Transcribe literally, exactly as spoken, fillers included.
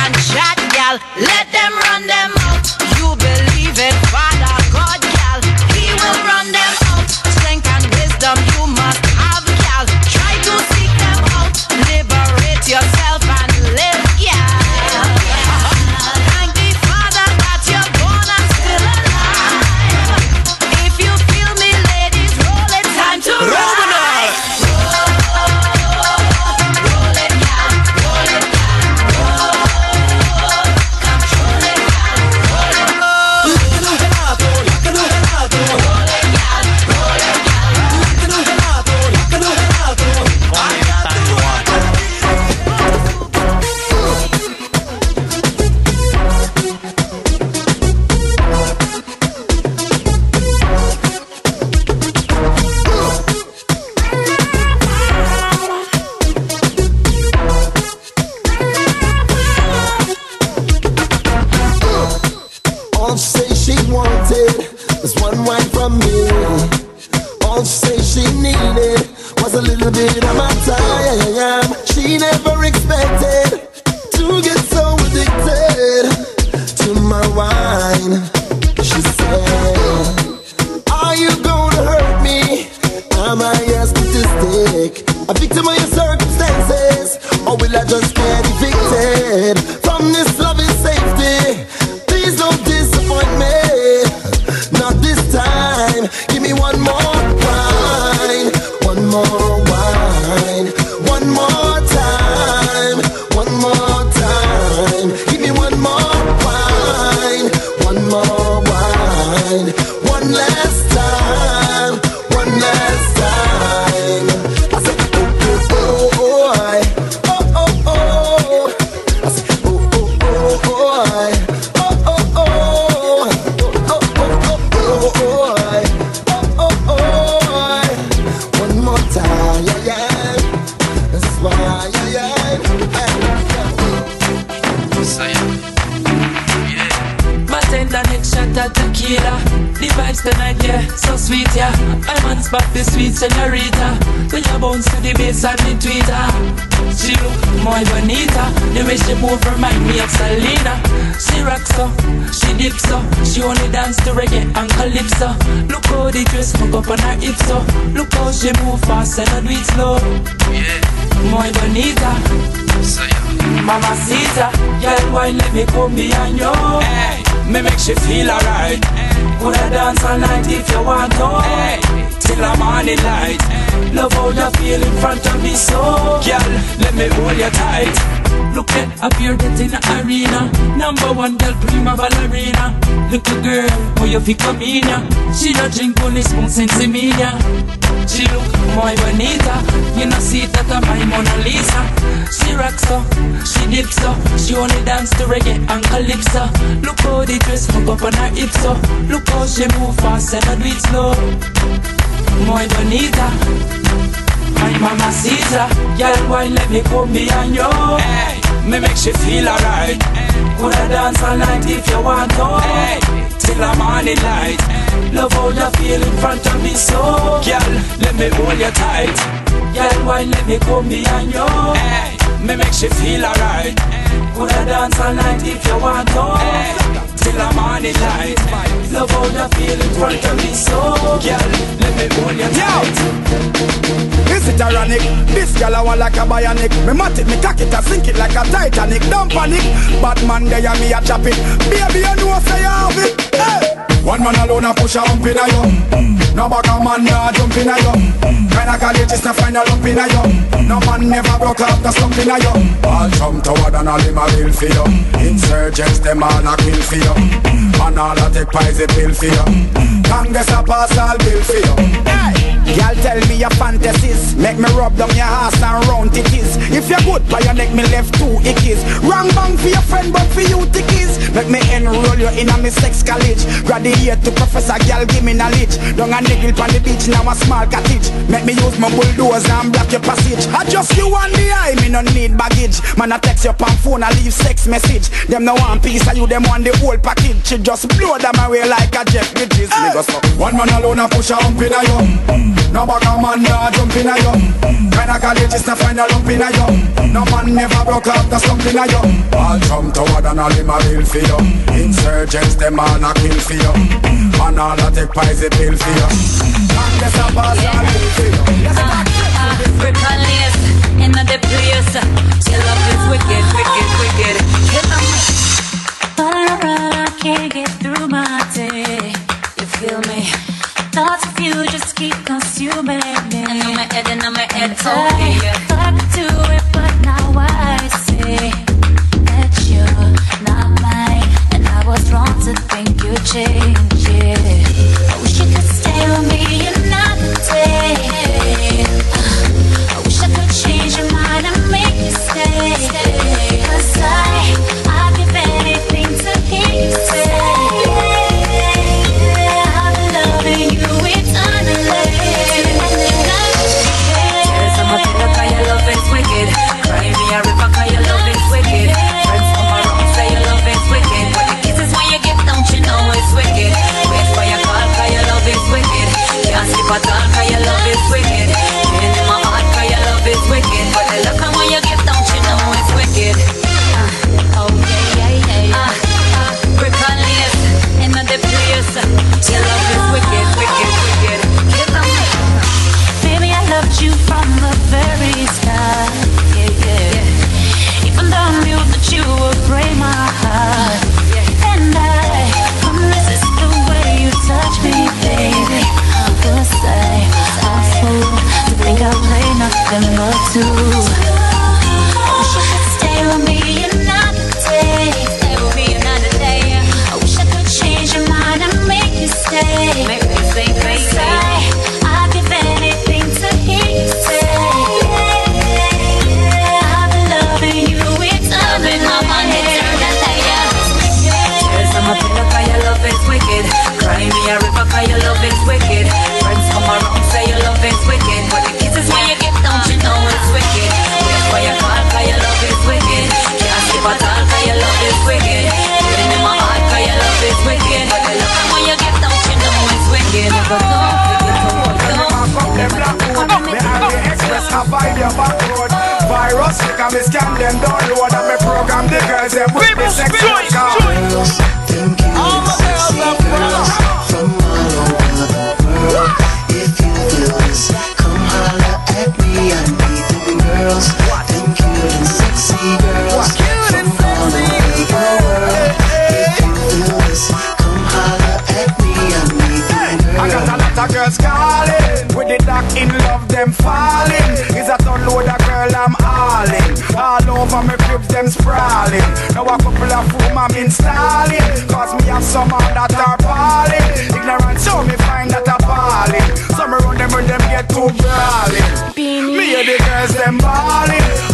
and chat, gal. Let them run them out. You believe it, Father God, gal. He will run them out. Strength and wisdom you must have, gal. Try to seek them out. Liberate yourself and live, gal. Thank the Father that you're born and still alive. If you feel me, ladies, roll it, time to rise. Senorita, when you bounce to the bass and the tweeter, she look more bonita. The way she move remind me of Selena. She rocks so, she dips so, she only dance to reggae and calypso. Look how the dress hook up on her hips so. Look how she move fast and I do it slow. Yeah, more bonita. So yeah, Mamacita, girl, why let me come behind you? Hey, me make she feel alright. Coulda dance all night if you want to. Hey, till the morning light. Love how you feel in front of me so. Girl, let me hold you tight. Look at up here that in the arena. Number one girl, prima ballerina. Little girl, how you fi come in ya? She don't drink only spoon since me ya. She look more bonita. You know see that I'm my Mona Lisa. She rocks so, she dips so, she only dance to reggae and calypso. Look how the dress hook up on her hips so. Look how she move fast and I do it slow. Muy bonita, my mamacita. Girl, why let me come behind you? Hey, me make she feel alright. Coulda dance all night if you want to. Hey, till the morning light. Love how you feel in front of me so. Girl, let me hold you tight. Girl, why let me come behind you? Hey, me make she feel alright. Coulda dance all night if you want to. Hey, till the morning light. Love how you feel in front of me so. Girl, let me hold you tight. Is it ironic? This girl I want like a bionic. Me mat it, me cock it, I sink it like a Titanic. Don't panic, bad man there and me a chop it. Baby you know say you have it. Hey! One man alone a push a hump in a you. No bag a man nah jump in a you. Kinda colleges to find a lump in a you. No man never broke up the slump in a you. All jump toward and all him a bill for you. Insurgents them all a kill for you. And all a take pies a pill for you. Congress a pass all bill for you. Hey! Y'all tell me your fantasies. Make me rub down your ass and round it is. If you're good by your neck, me left two ickies. Wrong bang for your friend but for you tickies. Make me enroll you in a me sex college. Graduate to professor, girl, give me knowledge. Down a niggle on the beach, now a small cottage. Make me use my bulldozer and block your passage. I just you and the eye, me no need baggage. Man, I text your pan phone, I leave sex message. Them no one piece, of you them want the whole package. She just blow them away like a Jeff Bridges. Hey. One man alone a push a hump in a you. No back a man nah jump in a you. When I call it, it's to find a lump in a you. No man never broke up the something a you. All jump toward and all him a bill for you. Insurgents them all a kill for you. Man all a take poison pill for you. And this a pass all kill for you. African lace in the place. Your love is wicked, wicked, wicked. But I can't get through my day. You feel me? Thoughts of you just keep consuming me. And on my head, and on my head, okay. I could do it, but now I see that you're not mine. And I was wrong to think you changed it. I wish you could stay with me another day. I wish I could change your mind and make you stay. Cause I, I'd give anything to hear you say I've been loving you eternally. Tears on my pillow cause your love is wicked. Cry me a river cause your love is wicked. Friends come around say your love is wicked. But the kisses when you get don't you know it's wicked. Wait for your call cause your love is wicked. Can't sleep at all cause your love is wicked. Pain in my heart cause your love is wicked. But the look when you get don't you know it's wicked. uh, Oh yeah yeah yeah uh, uh, Brick on lace in the place. Your love is wicked, wicked, wicked. Baby I loved you from the very start. Yeah yeah, yeah. Even though I knew that you would break my heart. Yeah. And I couldn't resist the way you touch me, baby. Cause I, I'm a fool to think I play nothing but two. I wish I could stay with me another day. Stay with me another day. I wish I could change your mind and make you stay. Make me stay, cause I, I'd give anything to hear you say I've been loving you eternally. Tears on my pillow cause your love is wicked. Cry me a river cause your love is wicked. Friends come around say your love is wicked. But the kisses when you get don't you know it's wicked. Wait for your call cause your love is wicked. Can't sleep at all cause your love is wicked. Feeling in my heart cause your love is wicked. But the love when you get don't you know it's wicked. Never don't forget to hold on. The Army Express avoid your back road. Virus, you can be scam them download. And me program the girls them with me sex girls. All the girls are from all over the world. If you feel this, come holler at me. I need them girls, them cute and sexy girls from all over the world. If you feel this, come holler at me. I need them girls. I got a lot of girls calling, with the doc in love, them falling. Is a ton load of girl I'm hauling. All over me cribs, them sprawling. Now a couple of whom I'm installing. Cause me have some out that are falling. Ignorant show me find that appalling. Some around them when them get too brawling. Me and the girls them balling.